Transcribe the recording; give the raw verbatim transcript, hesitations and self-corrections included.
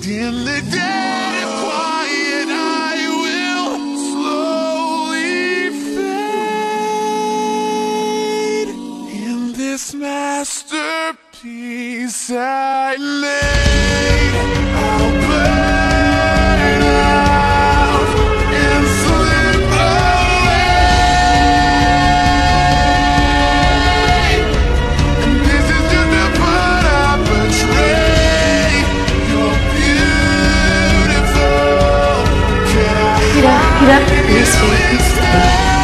In the dead of quiet, I will slowly fade. In this masterpiece I made, I'll burn out and slip away. And this is just the part I betrayed. You're beautiful. Can I Peeta, Peeta, please wait.